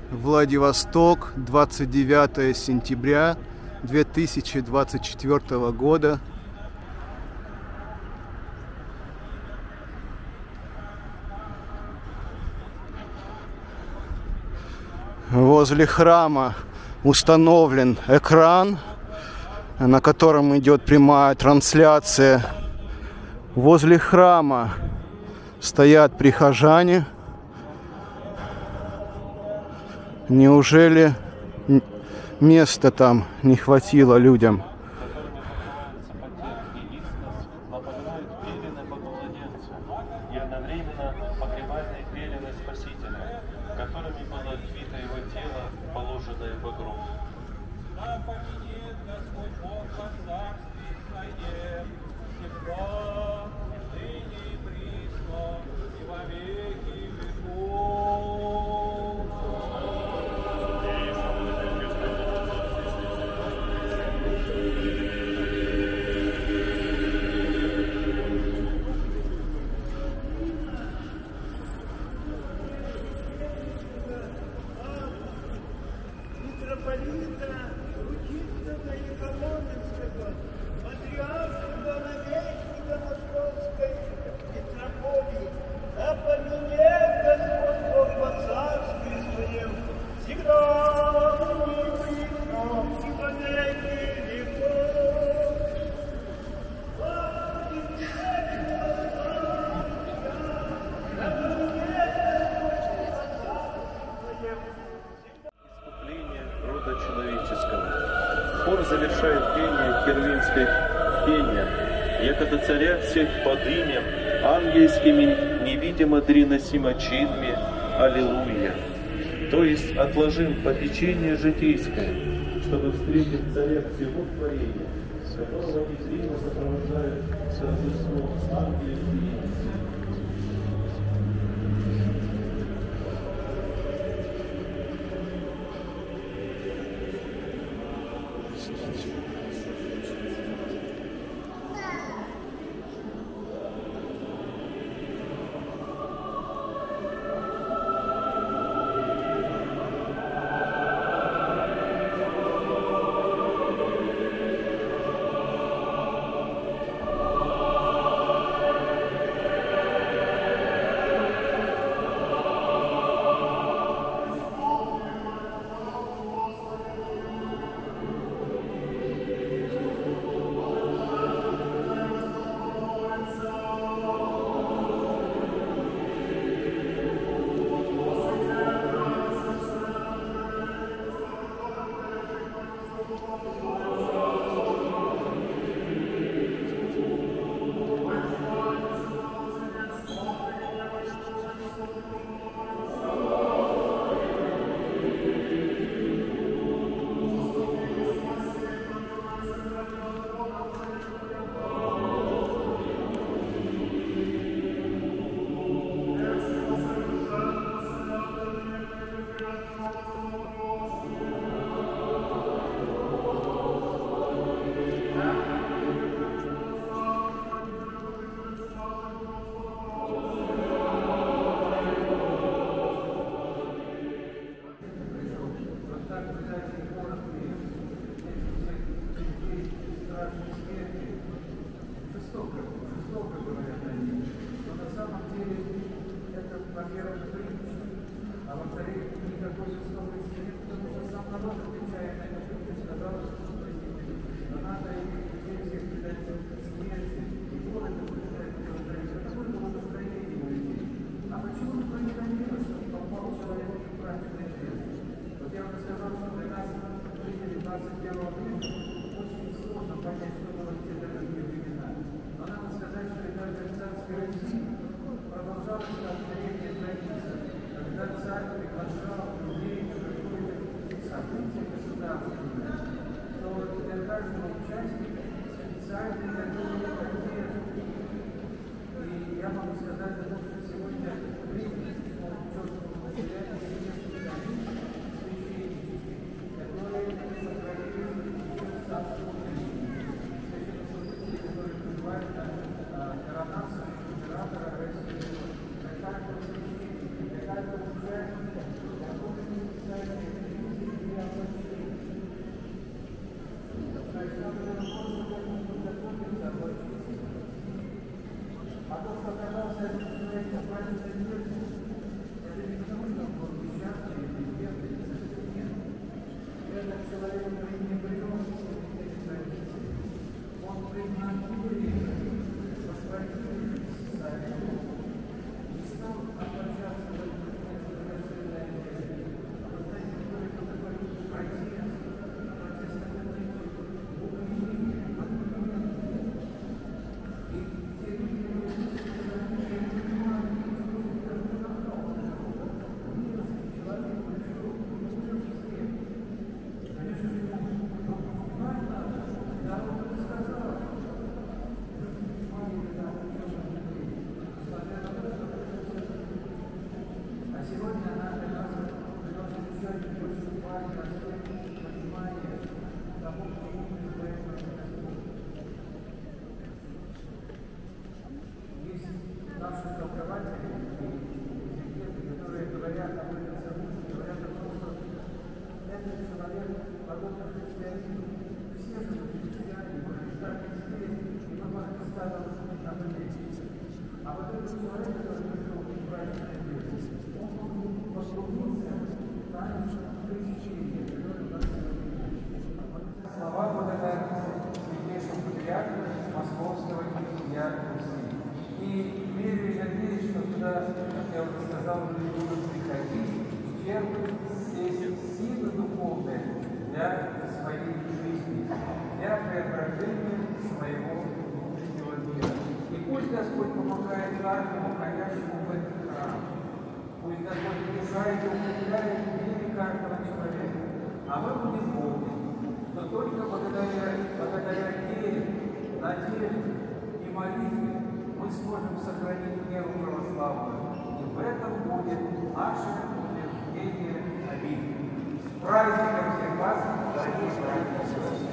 Владивосток, 29 сентября 2024 года. Возле храма установлен экран, на котором идет прямая трансляция. Возле храма стоят прихожане. Неужели места там не хватило людям? Хор завершает пение херувимской пения, якогда царя всех подымем, ангельскими невидимо дреносимо чинми, аллилуйя. То есть отложим попечение житейское, чтобы встретить царя всего творения, которого незримо сопровождают торжество ангельские. Слова благодарности святейшему патриарху Московского князья Руси. И верю и надеюсь, что туда, как я уже сказал, люди будут приходить и черпать здесь силы духовные для своей жизни, для преображения своего внутреннего мира. И пусть Господь помогает каждому ходящему в этот храм. Пусть Господь решает и укрепляет в вере каждого человека. А мы будем помнить, что только благодаря вере, надежде и молитве мы сможем сохранить веру православную. И в этом будет наше утверждение. Аминь. С праздником всех вас, дорогие братья и сестры!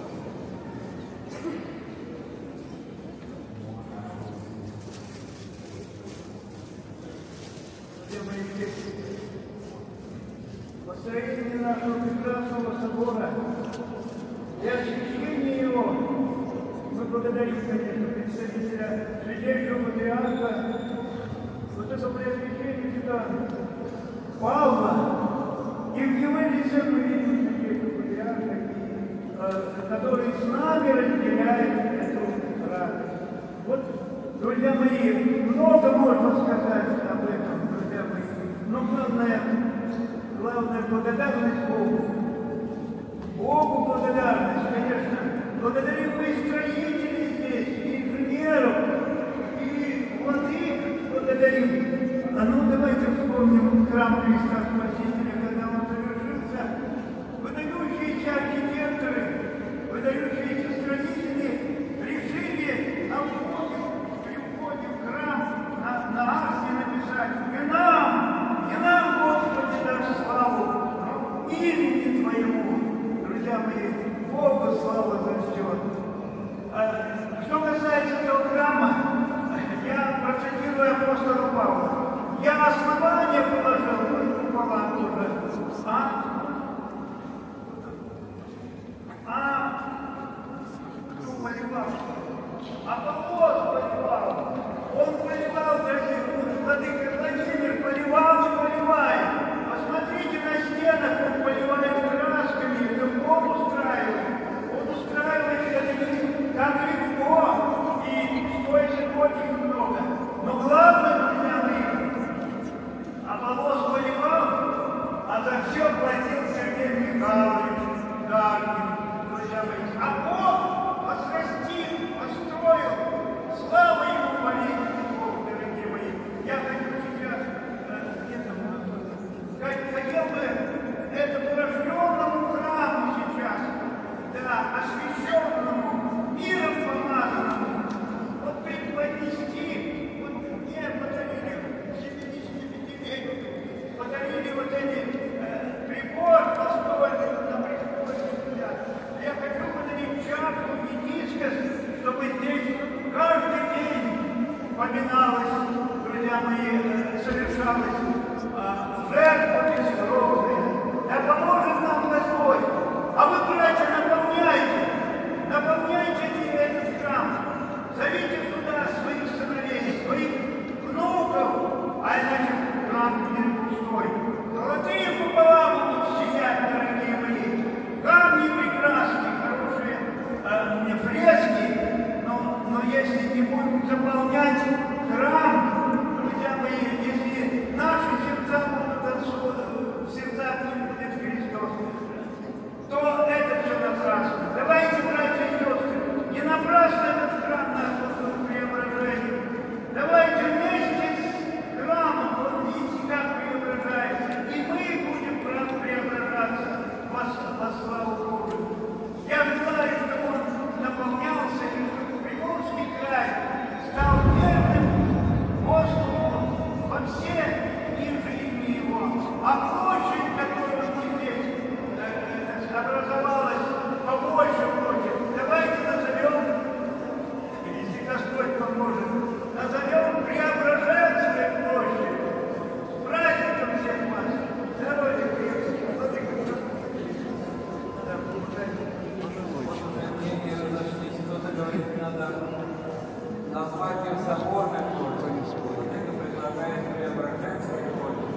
Построение нашего прекрасного собора и освящение его мы благодарим, конечно, представителя святейшего патриарха, вот это преосвящение сюда Павла, и в его лице мы видим святейшего патриарха, который с нами разделяет эту радость. Вот, друзья мои, много можно сказать об этом, друзья мои, но главная благодарность Богу. Богу благодарность, конечно. Благодарим мы и строителей здесь, и инженеров, и владык благодарим. А ну давайте вспомним храм Христа Спасителя, когда он завершился. Выдающиеся архитекторы, выдающиеся строители решили на входе в храм на арке написать: не нам, Господи, дашь славу, но имени Твоему, друзья мои, Богу слава за все. Что касается этого храма, я процитирую апостола Павла. Я основание положил купола тоже, кто поливал? Апостол поливал. Он поливал, дорогие владыка Владимир, поливал и поливает. Посмотрите на стенах, он поливает красками, это Бог устраивает. Он устраивает это как легко и стоит очень много. Но главное, друзья мои, Аполлос поливал, а за все платил Сергей Михайлович Гаркин, друзья мои. А Бог возрастил, построил. Слава Ему, молитесь Богу, дорогие мои. Я хочу сейчас хотел бы этому рожденному храму сейчас, да, освященному, миром помазанному, вот преподнести, вот мне подарили 75-летию, подарили вот эти прибор настольный, на престоле. Я хочу подарить чашу и дискос, чтобы здесь каждый день поминалось, друзья мои, совершалось жертва бескровная. Да поможет нам Господь. А вы, братья, наполняйте этот храм. Зовите туда своих сыновей. площадь, которая здесь образовалась, побольше площадь, давайте назовем, если Господь поможет, назовем Преображенской площадь. С праздником всех вас! Здоровья, крепких! Мнения разошлись. Кто-то говорит, надо назвать ее соборной площадью. Это предлагает Преображенской площадью.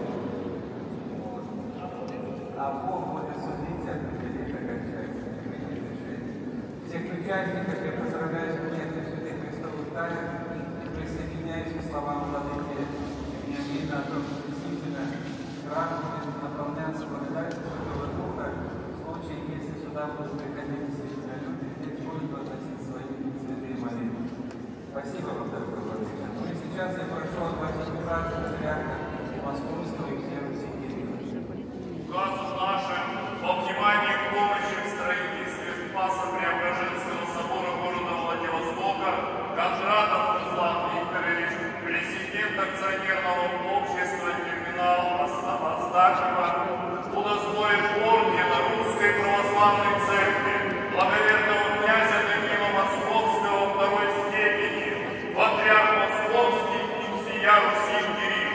А Бог будет судить определить окончательно. Всех участников я поздравляю с принятием святых Христовых тайн, присоединяюсь к словам владыки Вениамина о том, что действительно храм будет наполняться благодатью Святого Духа в случае, если сюда будут приходить действительно люди, где будут относить свои святые молитвы. Спасибо вам, дорогой владыка. Ну и сейчас я прошу отводить братья патриарха Московского и всех Указом нашим во внимание к помощи в строительстве Спаса Преображенского собора города Владивостока Кондратов Руслан Викторович, президент акционерного общества «Терминал» Астахова, удостоен ордена Русской Православной Церкви, благоверного князя Данила Московского второй степени, патриарх Московский и всея Руси Кирилл.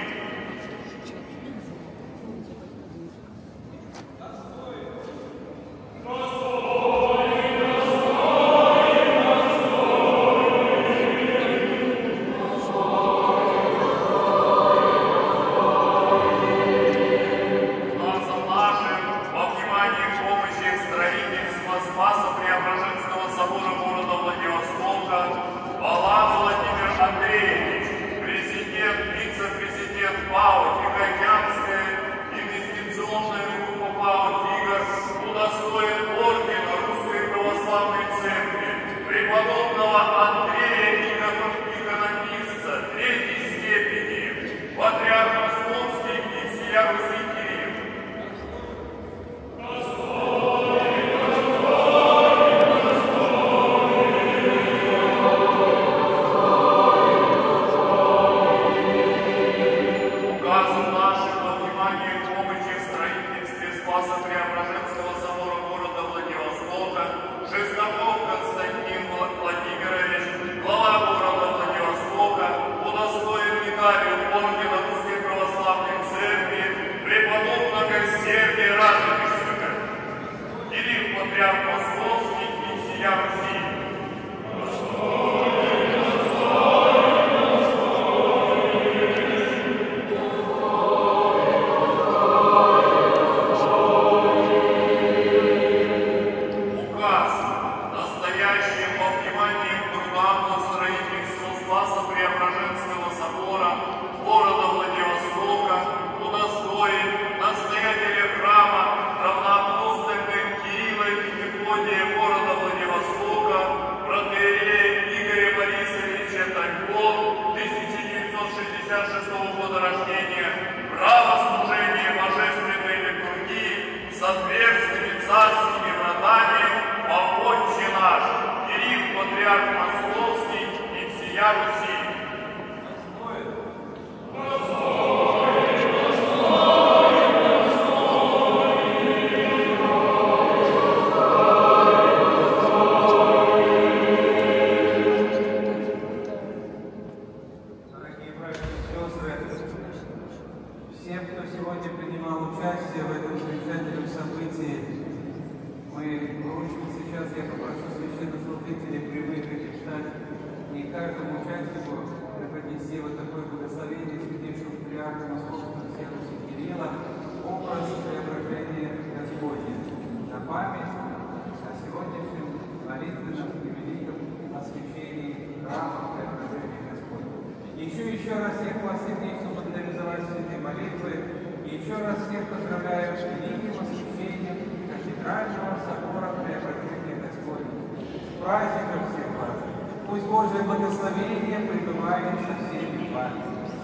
Еще раз всех вас сердечно благодарю за святые молитвы. И еще раз всех поздравляю с великим освящением кафедрального собора Преображения Господня. С праздником всех вас! Пусть Божье благословение пребывает со всеми вами.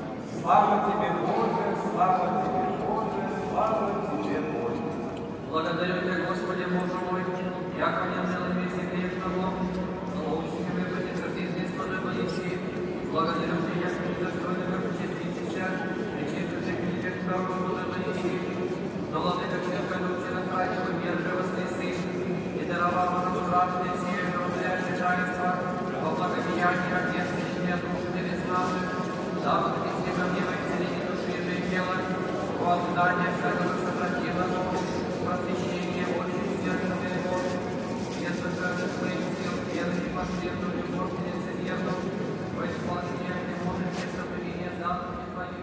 Слава Тебе, Боже! Слава Тебе, Боже! Слава Тебе, Боже! Благодарю Тебя, Господи, Боже мой, яко не взял вместе грешного, но учите меня придется ты здесь, Боже Моисей. Благодарю Тебя, за что не пропустить тебя, причем ты всех не тех, Боже Моисей. Заповеди всего мира и целения души и тела, оправдание всякого сопротивного, просвещение очень сердца моего, вместо каждых своих сил, верный последнюю любовь и лицемерную, во исполнение невозможности соблюдения заповедей твоих.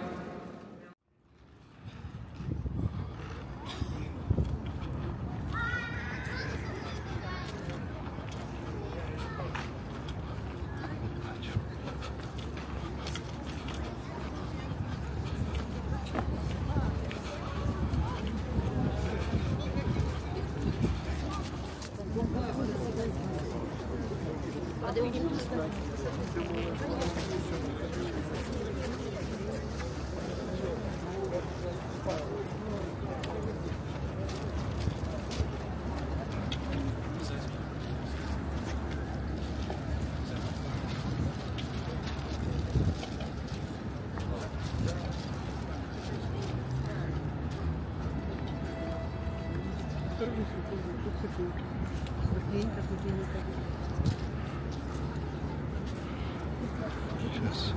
Сейчас.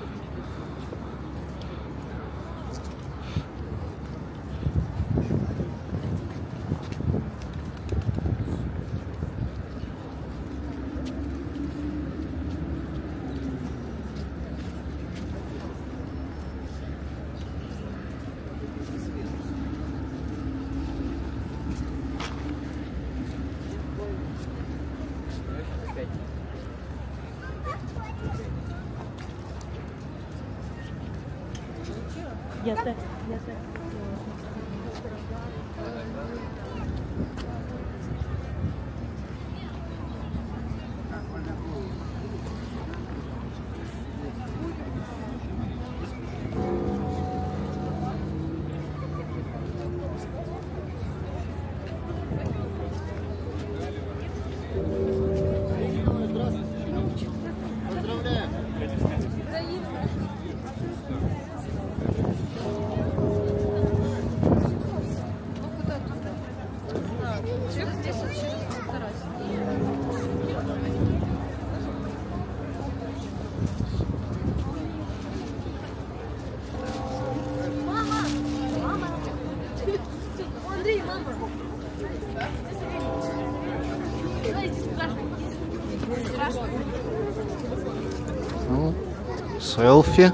Ну, селфи.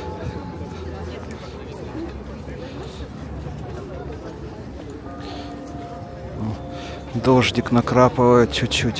Дождик накрапывает чуть-чуть.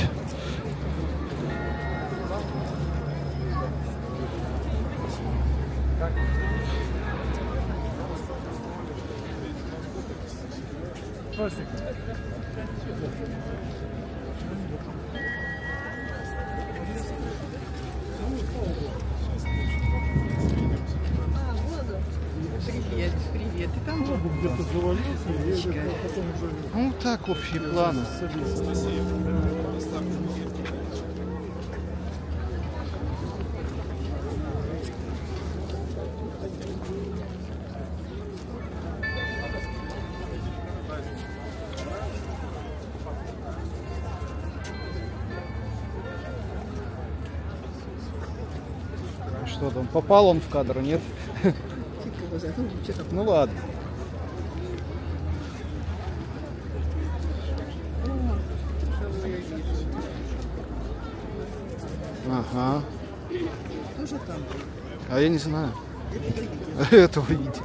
Привет. Ты там где-то завалился? Ну так, общие планы. Что там, попал он в кадр, нет? Ну ладно. Ага. Тоже там? А я не знаю. Это увидеть.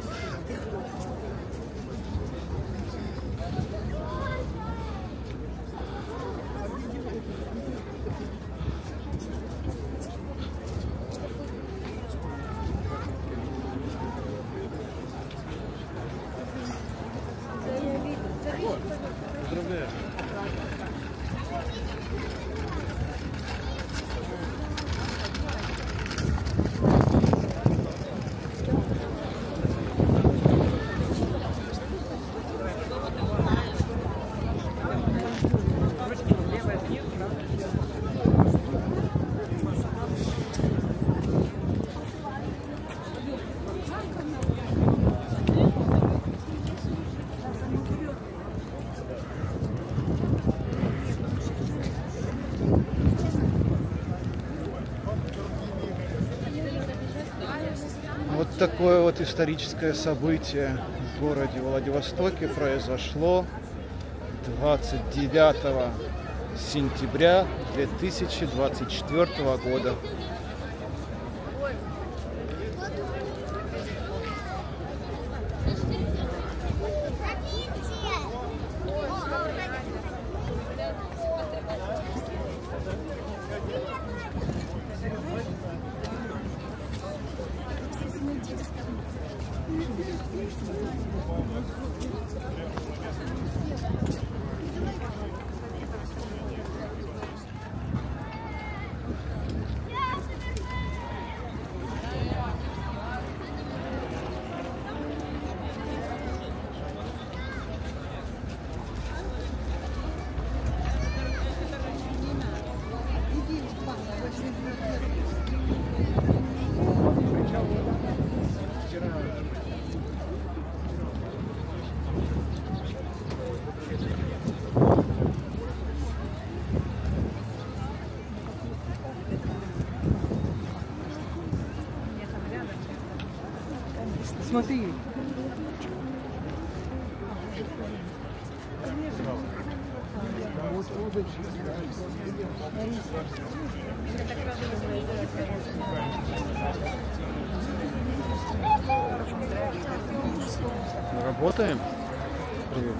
Вот такое вот историческое событие в городе Владивостоке произошло 29 сентября 2024 года. Смотри. Работаем? Привет.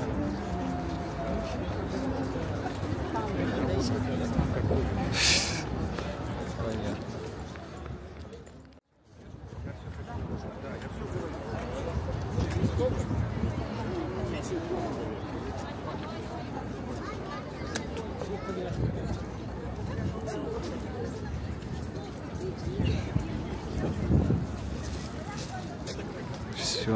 Все.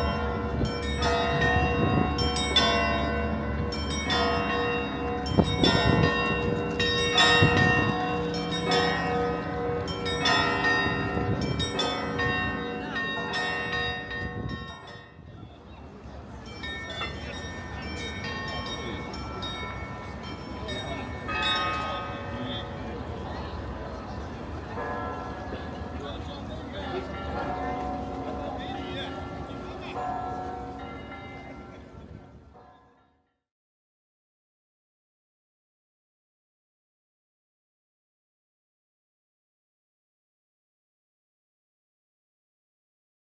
Thank you.